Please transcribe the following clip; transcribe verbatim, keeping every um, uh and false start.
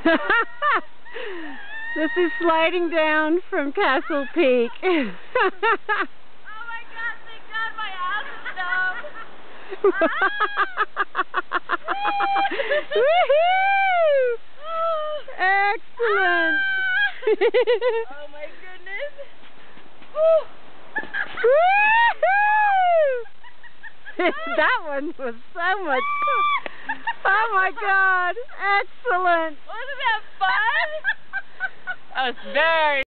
This is sliding down from Castle Peak. Oh my God, thank God my ass is numb. Woohoo! Excellent. Oh my goodness. Woohoo! That one was so much fun. Oh my God, excellent. Wasn't that fun? That was very